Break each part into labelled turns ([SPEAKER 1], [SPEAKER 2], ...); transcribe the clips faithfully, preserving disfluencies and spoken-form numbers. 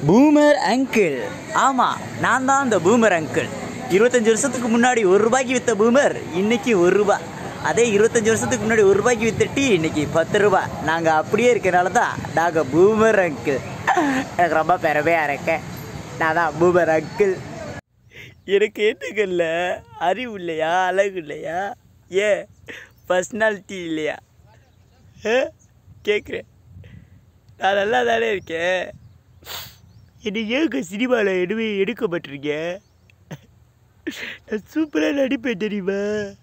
[SPEAKER 1] Boomer uncle. ஆமாம், நான் தான் அந்த பூமர் அங்கிள். இருபத்தஞ்சி வருஷத்துக்கு முன்னாடி ஒரு ரூபாய்க்கு விற்ற பூமர் இன்னைக்கு ஒரு ரூபா. அதே இருபத்தஞ்சி வருஷத்துக்கு முன்னாடி ஒரு ரூபாய்க்கு விற்ற டீ இன்னைக்கு பத்து ரூபா. நாங்கள் அப்படியே இருக்கிறனால தான் நாங்கள் பூமர் அங்கிள். எனக்கு ரொம்ப பெருமையாக இருக்கேன். நான் தான் பூமர் அங்கிள். எனக்கு ஏற்றுக்கல்ல அறிவு இல்லையா, அழகு இல்லையா, ஏன் பர்சனாலிட்டி இல்லையா கேட்குறேன். நான் நல்லா தானே இருக்கேன். என்னை ஏங்க சினிமாவில் எதுவுமே எடுக்கப்பட்டிருக்கேன். நான் சூப்பராக நடிப்பேன் தெரியுமா?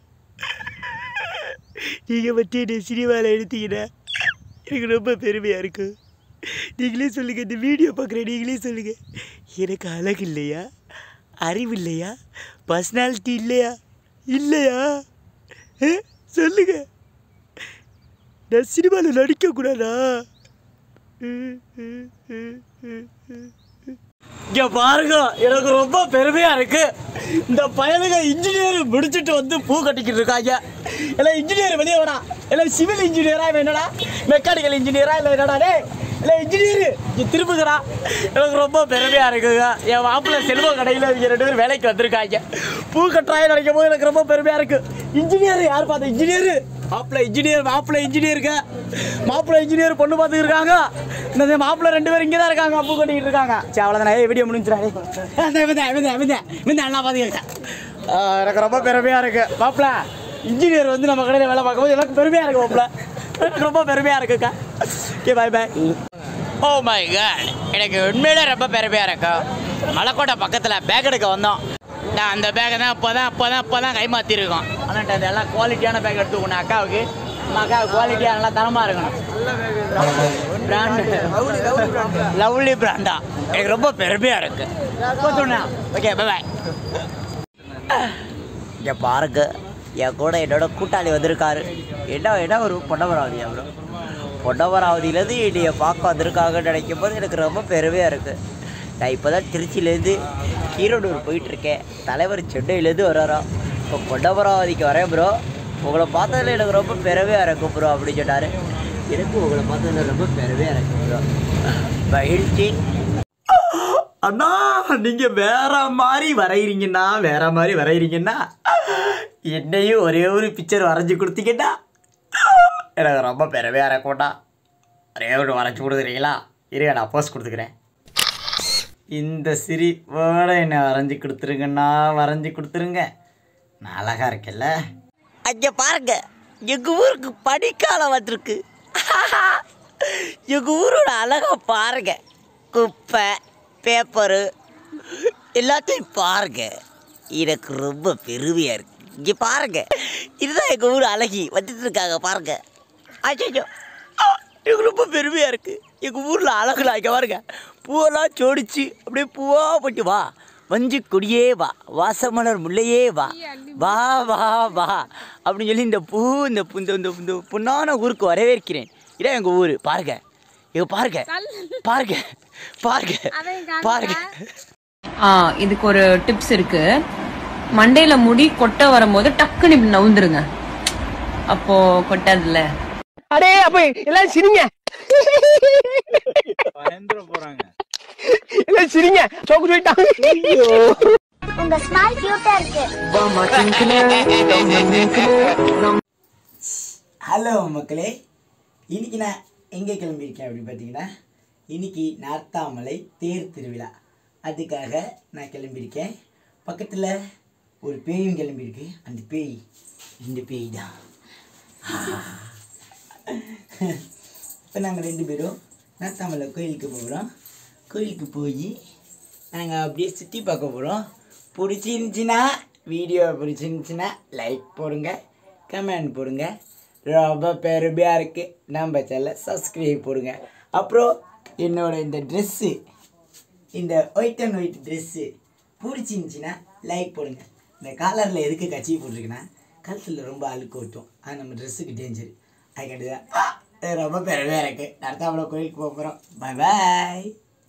[SPEAKER 1] நீங்கள் மட்டும் என்னை சினிமாவில் எடுத்தீங்கன்னா எனக்கு ரொம்ப பெருமையாக இருக்கும். நீங்களே சொல்லுங்கள், இந்த வீடியோ பார்க்குறேன், நீங்களே சொல்லுங்கள். எனக்கு அழகு இல்லையா, அறிவு இல்லையா, பர்சனாலிட்டி இல்லையா இல்லையா சொல்லுங்க. நான் சினிமாவில் நடிக்கக்கூடாதா? இங்கே பாருங்க, எனக்கு ரொம்ப பெருமையாக இருக்கு. இந்த பயலுங்க இன்ஜினியர் முடிச்சுட்டு வந்து பூ கட்டிக்கிட்டு இருக்காங்க. எல்லாம் இன்ஜினியர் வெளியே வேணா, எல்லாம் சிவில் இன்ஜினியரா என்னடா, மெக்கானிக்கல் இன்ஜினியரா இல்லை என்னடா டே இல்லை இன்ஜினியரு இங்கே திரும்புகிறா. எனக்கு ரொம்ப பெருமையாக இருக்குங்க. என் மாப்பிள்ளை செல்வ கடையில் இங்கே ரெண்டு பேரும் வேலைக்கு வந்திருக்காங்க. பூ கட்டுறாங்க நினைக்கும் போது எனக்கு ரொம்ப பெருமையாக இருக்குது. இன்ஜினியர் யார் பார்த்தா? இன்ஜினியரு மாப்பிள்ளை இன்ஜினியர் மாப்பிள்ளை இன்ஜினியருங்க மாப்பிள்ளை இன்ஜினியர் பொண்ணு பார்த்துக்கிருக்காங்க. இந்த மாப்பிள்ளை ரெண்டு பேரும் இங்கே தான் இருக்காங்க, பூ கட்டிக்கிட்டு இருக்காங்க. சரி, அவ்வளோதான், வீடியோ முடிஞ்சிடாரு. நல்லா பார்த்துக்கிட்டேன். எனக்கு ரொம்ப பெருமையாக இருக்குது. மாப்பிள்ளை இன்ஜினியர் வந்து நம்ம கடையில் வேலை பார்க்கும்போது எனக்கு பெருமையாக இருக்குது. மாப்பிள்ளை எனக்கு ரொம்ப பெருமையாக இருக்குக்கா. Okay, bye bye. Oh my god, எனக்கு உண்மையிலே ரொம்ப பெருமையாக இருக்கும். மலைக்கோட்டை பக்கத்தில் பேக் எடுக்க வந்தோம். நான் அந்த பேக்கை தான் இப்போ தான் இப்போ தான் இப்போ தான் கை மாற்றிருக்கோம். ஆனால் அது எல்லாம் குவாலிட்டியான பேக் எடுத்துக்கணும் அக்காவுக்கு. நம்ம அக்காவுக்கு குவாலிட்டியாக நல்லா தரமாக இருக்கணும். பிராண்டு லவ்லி பிராண்டா. எனக்கு ரொம்ப பெருமையாக இருக்குது. Okay, bye bye. இங்கே பாருங்க, என் கூட என்னோட கூட்டாளி வந்திருக்காரு. என்ன என்ன ஒரு பொன்னமராவதி. அப்புறம் பொன்னமராவதியிலேருந்து என்னைய பார்க்க வந்திருக்காங்கன்னு நினைக்கும் போது எனக்கு ரொம்ப பெருமையாக இருக்குது. நான் இப்போ தான் திருச்சியிலேருந்து ஈரோடூர் போயிட்டுருக்கேன். தலைவர் சென்னையிலேருந்து வர்றாராம். இப்போ பொன்னமராவதிக்கு வரேன் ப்ரோ, உங்களை பார்த்ததில் எனக்கு ரொம்ப பெருமையாக இருக்கும் ப்ரோ அப்படின்னு சொன்னார். எனக்கு உங்களை பார்த்ததில் ரொம்ப பெருமையாக இருக்கும் ப்ரோ. மகிழ்ச்சி. அண்ணா, நீங்கள் வேற மாதிரி வரைகிறீங்கன்னா வேற மாதிரி வரைகிறீங்கன்னா என்னையும் ஒரே ஒரு பிக்சர் வரைஞ்சி கொடுத்தீங்கன்னா எனக்கு ரொம்ப பெருமையாக இருக்கும்டா. ஒரே ஒன்று வரைஞ்சி கொடுக்குறீங்களா? இருங்க, நான் போஸ்ட் கொடுத்துக்கிறேன். இந்த சிரிப்போட என்னை வரைஞ்சி கொடுத்துருங்கண்ணா, வரைஞ்சி கொடுத்துருங்க. நான் அழகாக இருக்கேல்ல? அங்கே பாருங்க, எங்கள் ஊருக்கு பனிக்காலம் வந்திருக்கு. எங்கள் ஊரோட அழகாக பாருங்க. குப்பை, பேப்பரு எல்லாத்தையும் பாருங்க. எனக்கு ரொம்ப பெருமையாக இருக்குது. இங்கே பாருங்க, இதுதான் எங்கள் ஊர் அழகி வந்துட்டு இருக்காங்க பாருங்க. அச்சோ, எனக்கு ரொம்ப பெருமையாக இருக்குது. எங்கள் ஊரில் அழகுலாம் இங்கே பாருங்க. பூவெல்லாம் சோடிச்சு அப்படியே பூவாக போட்டு வா வஞ்சி கொடியே வா, வாசமலர் முல்லையே வா, வா வா வா அப்படின்னு சொல்லி இந்த பூ இந்த இந்த இந்த பொன்னான ஊருக்கு வரவேற்கிறேன். இதான் எங்கள் ஊர். பாருங்க, இங்கே பாருங்க பாருங்க பாருங்க பாருங்க.
[SPEAKER 2] ஆ, இதுக்கு ஒரு டிப்ஸ் இருக்கு. மண்டையில முடி கொட்டை வரும்போது டக்குன்னு இப்படி நவுந்துருங்க, அப்போ கொட்டாதுல.
[SPEAKER 3] அடே அப்ப எல்லாம் சிரிங்க,
[SPEAKER 1] போறாங்க
[SPEAKER 3] எல்லாம் சிரிங்க. சோக்கு சொல்லிட்டாங்க.
[SPEAKER 4] உங்க ஸ்மைல் கியூட்டா இருக்கு.
[SPEAKER 1] ஹலோ மக்களே, இன்னைக்கு நான் எங்கே கிளம்பியிருக்கேன் அப்படின்னு பார்த்தீங்கன்னா, இன்னைக்கு நார்த்தாமலை தேர் திருவிழா, அதுக்காக நான் கிளம்பியிருக்கேன். பக்கத்தில் ஒரு பேயும் கிளம்பியிருக்கு. அந்த பேய் இந்த பேய் தான். இப்போ நாங்கள் ரெண்டு பேரும் நார்த்தாமலை கோயிலுக்கு போகிறோம். கோயிலுக்கு போய் நாங்கள் அப்படியே சுற்றி பார்க்க போகிறோம். பிடிச்சிருந்துச்சின்னா வீடியோ பிடிச்சிருந்துச்சின்னா லைக் போடுங்க, கமெண்ட் போடுங்க. ரொம்ப பெருமையாக இருக்குது. நம்ம சேனலை சப்ஸ்கிரைப் போடுங்க. அப்புறம் என்னோட இந்த ட்ரெஸ்ஸு, இந்த ஒயிட் அண்ட் ஒயிட் ட்ரெஸ்ஸு பிடிச்சிருந்துச்சின்னா லைக் போடுங்க. இந்த காலரில் எதுக்கு கட்சி போட்டிருக்குன்னா கழுத்தில் ரொம்ப அழுக்கு ஓட்டும், அது நம்ம ட்ரெஸ்ஸுக்கு டேஞ்சர். அதுக்காண்டி தான் ரொம்ப பெருமையாக இருக்குது. நார்த்தாமலை கோயிலுக்கு போக போகிறோம். பாய் பாய்.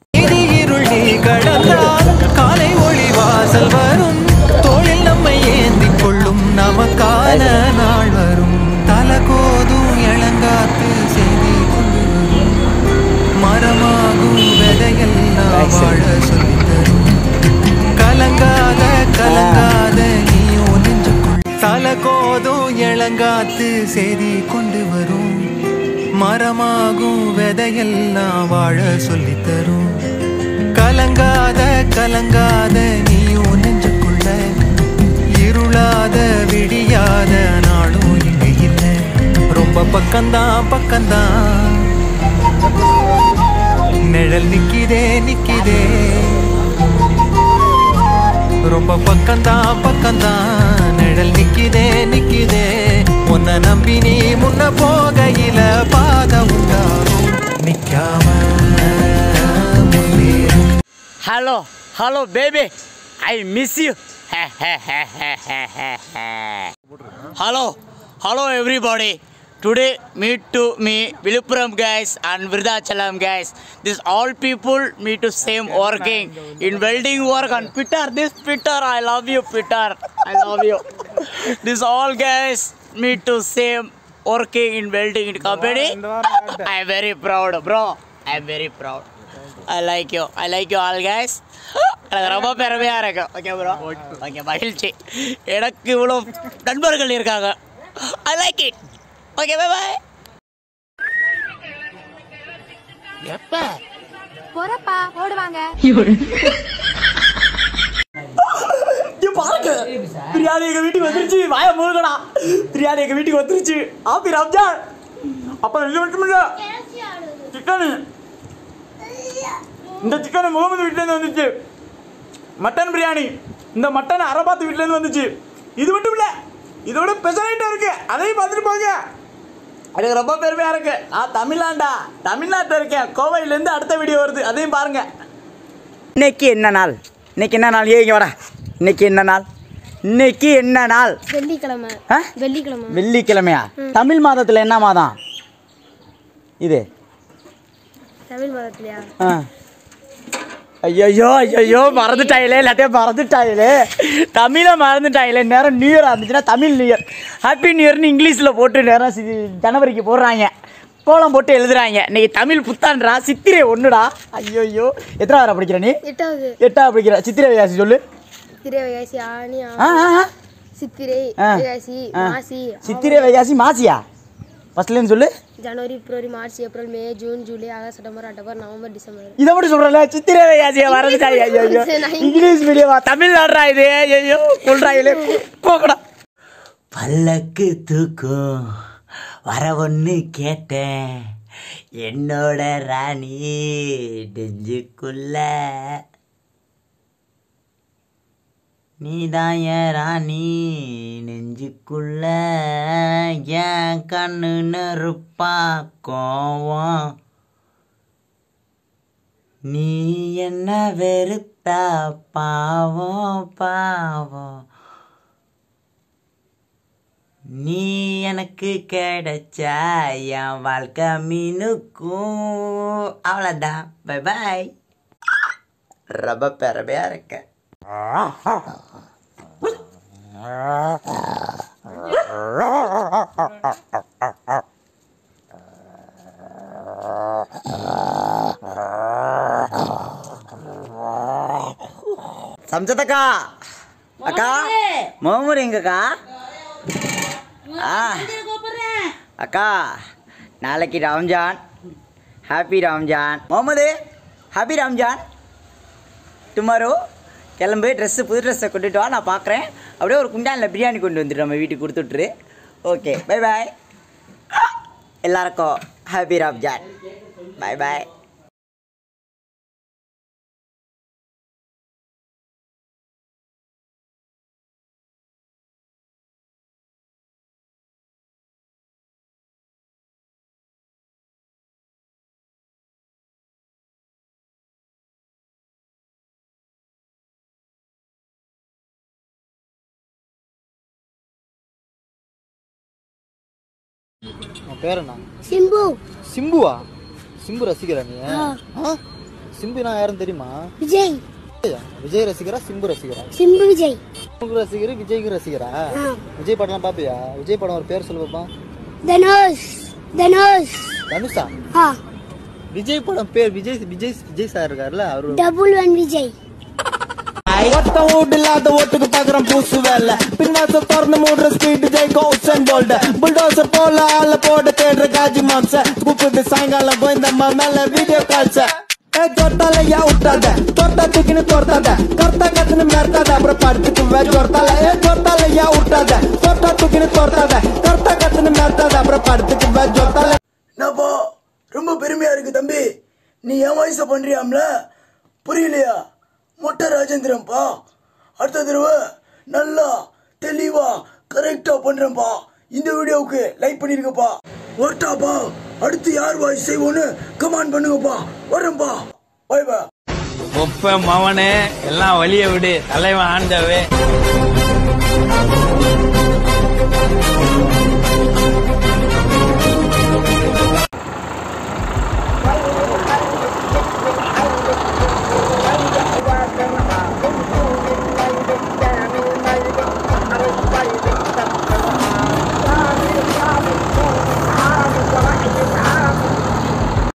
[SPEAKER 5] காலை ஒளி வாசல் வரும், தோளில் நம்மை ஏந்தி கொள்ளும் நமக்கான நாள் வரும். தலகோதும் இளங்காத்து செய்தி கொண்டு மரமாகும் விதையெல்லாம் பழங்காத்து செய்தி கொண்டு வரும் மரமாகும் விதையெல்லாம் வாழ சொல்லி தரும் கலங்காத கலங்காத நீயும் நெஞ்சுக்குள்ள இருளாத விடியாத நாளும் இங்க இல்ல ரொம்ப பக்கம்தான் பக்கம்தான் நிழல் நிக்கிதே நிக்கிதே ரொம்ப பக்கம்தான் பக்கம்தான் நிழல் நிக்கிதே நிக்கிதே உன்னை நம்பி நீ முன்ன போகையில பாத உண்டாகும் நிக்காம முன்னேறும்.
[SPEAKER 1] Hello hello baby I miss you hello hello everybody today meet to me Viluppuram guys and Virudhachalam guys. This all people meet to same working in welding work and Peter. This Peter, I love you Peter. I love you. This all guys meet to same working in welding in company. I am very proud bro. I am very proud. I like you. I like you all guys. எனக்கு ரொம்ப பெருமையாக இருக்கு. Okay bro. Okay மகிழ்ச்சி. எனக்கு இவ்வளோ நண்பர்கள் இருக்காங்க. I like it. Okay bye bye. எப்ப
[SPEAKER 4] போறப்பா ஓடுவாங்க.
[SPEAKER 1] பாருங்க பிரியாணி எங்க வீட்டுக்கு வந்துருச்சு. வாய மூழ்கடா. பிரியாணி எங்க வீட்டுக்கு வந்துருச்சு. ஆப்பி ரம்ஜான் அப்புறம் இல்லை மட்டுமில்ல சிக்கனு. இந்த சிக்கன் முகமது வீட்டிலேருந்து வந்துச்சு. மட்டன் பிரியாணி இந்த மட்டன் அரபாத்து வீட்டிலேருந்து வந்துச்சு. இது மட்டும் இல்லை இதோட ஸ்பெஷல் ஐட்டம் இருக்கு. அதையும் பார்த்துட்டு போங்க. எனக்கு ரொம்ப பெருமையாக இருக்கு. நான் தமிழ்நாண்டா தமிழ்நாட்டில் இருக்கேன். கோவையிலேருந்து அடுத்த வீடியோ வருது. அதையும் பாருங்க. இன்னைக்கு என்ன நாள்? இன்னைக்கு என்ன நாள்? ஏங்க வாடா. இன்னைக்கு என்ன நாள்? இன்னைக்கு என்ன நாள்?
[SPEAKER 4] வெள்ளிக்கிழமை. வெள்ளிக்கிழமை.
[SPEAKER 1] வெள்ளிக்கிழமையா? தமிழ் மாதத்தில் என்ன மாதம் இது?
[SPEAKER 4] தமிழ் மாதத்துலையா?
[SPEAKER 1] ஆ ஐயோ ஐயோ மறந்துட்டாயிலே. எல்லாத்தையும் மறந்துட்டாயிலே. தமிழை மறந்துட்டாயிலே. நேரம் நியூ இயர் இருந்துச்சுன்னா Tamil new year happy new இயர்னு இங்கிலீஷில் போட்டு நேரம் ஜனவரிக்கு போடுறாங்க. கோலம் போட்டு எழுதுறாங்க. இன்னைக்கு தமிழ் புத்தாண்டா. சித்திரை ஒன்றுடா. ஐயோ ஐயோ எத்தனாவது படிக்கிற நீ?
[SPEAKER 4] எட்டாவது.
[SPEAKER 1] எட்டாவது படிக்கிற. சித்திரை வைகாசி சொல்லு.
[SPEAKER 4] சித்திரை வைகாசி ஆனி சித்திரை வைகாசி மாசி.
[SPEAKER 1] சித்திரை வைகாசி மாசியா? ஃபர்ஸ்ட்லேருந்து சொல்லு.
[SPEAKER 4] January February March April May June July August September October November December.
[SPEAKER 1] இதை மட்டும் சொல்றல. சித்திரை வைகாசியை மறந்துட்டாங்க. ஐயோ இங்கிலீஷ் மீடியமா தமிழ்நாடுறா இது. ஐயோ சொல்றாங்களே போகடா. பல்லக்கு தூக்கும் வர ஒன்று கேட்டேன் என்னோட ராணி நெஞ்சுக்குள்ள நீதான் என் ராணி நெஞ்சுக்குள்ள என் கண்ணு நெருப்பா கோவம் நீ என்ன வெறுத்தா பாவம் பாவம் நீ எனக்கு கிடைச்சா என் வாழ்க்கை மீனுக்கும். அவ்வளோதான். Bye bye. ரொம்ப பெருமையாக இருக்கேன். சம்சதக்கா அக்கா மோமூர் எங்கக்கா? ஆ அக்கா நாளைக்கு Ramzan. Happy Ramzan. Muhammad happy Ramzan. Tomorrow கிளம்பு. ட்ரெஸ்ஸு புது ட்ரெஸ்ஸை கொண்டுட்டு வா. நான் பார்க்குறேன். அப்படியே ஒரு குண்டானில் பிரியாணி கொண்டு வந்துட்டு நம்ம வீட்டுக்கு கொடுத்துட்ரு. Okay bye bye. எல்லாருக்கும் ஹாப்பி ரம்ஜான். பாய் பாய்.
[SPEAKER 3] பேர் என்ன?
[SPEAKER 4] சிம்பு.
[SPEAKER 3] சிம்புவா? சிம்பு ரசிகரா நீ? சிம்பு நான் யாரும் தெரியுமா?
[SPEAKER 4] விஜய்.
[SPEAKER 3] விஜய் ரசிகரா சிம்பு ரசிகரா?
[SPEAKER 4] சிம்பு விஜய்.
[SPEAKER 3] சிம்பு ரசிகர் விஜய்க்கு ரசிகரா? விஜய் படம்லாம் பாப்பியா? விஜய் படம் ஒரு பேர் சொல்லு பாப்பா.
[SPEAKER 4] தனுஷ். தனுஷ்.
[SPEAKER 3] தனுஷா? விஜய் படம் பேர் விஜய் விஜய் விஜய் சார் இருக்காருல்ல அவரு.
[SPEAKER 4] Double one Vijay.
[SPEAKER 6] ஒத்த வீடு இல்லாத ஓட்டுக்கு பாக்குறேன் பூசு வேலை பின்னாச திறந்து மூடுற ஸ்பீடு ஜெய்கோ உசன் போல்ட புல்டோசர் போல ஆள போட தேடுற காஜி மாம்ச கூப்பிட்டு சாயங்காலம் கோயந்தம்மா மேல வீடியோ கால்ஸ ஏ ஜொர்த்தால யா விட்டாத தொட்டா தூக்கின்னு தொர்த்தாத கர்த்தா கத்துன்னு மெர்த்தாத அப்புறம் படுத்துக்குவே ஜொர்த்தால ஏ ஜொர்த்தால யா விட்டாத தொட்டா தூக்கின்னு தொர்த்தாத கர்த்தா கத்துன்னு மெர்த்தாத அப்புறம் படுத்துக்குவே ஜொர்த்தால.
[SPEAKER 7] என்னப்பா ரொம்ப பெருமையா இருக்கு தம்பி, நீ என் வயசை பண்றியாம்ல, புரியலையா? மொட்டை ராஜேந்திரன்ப்பா, அடுத்த தடவை நல்லா தெளிவா கரெக்டா பண்றேன்ப்பா. இந்த வீடியோவுக்கு லைக் பண்ணிருக்கப்பா. ஒருட்டாப்பா, அடுத்து யார் வாய்ஸ் செய்வோன்னு கமெண்ட் பண்ணுங்கப்பா. வரேன்ப்பா, பை பை.
[SPEAKER 8] ஒப்ப மவனே எல்லாம் வழிய விடு, தலைவன் ஆண்டவே.